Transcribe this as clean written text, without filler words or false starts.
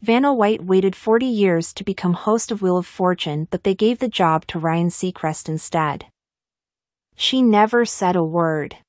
Vanna White waited 40 years to become host of Wheel of Fortune, but they gave the job to Ryan Seacrest instead. She never said a word.